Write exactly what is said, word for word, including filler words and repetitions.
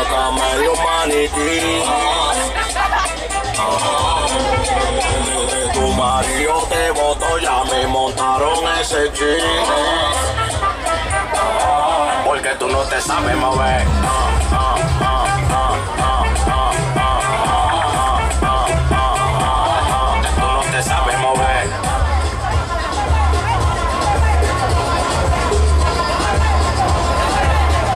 muñeca medio manití. De tu marido te voto, ya me montaron ese jeep. Porque tú no te sabes mover.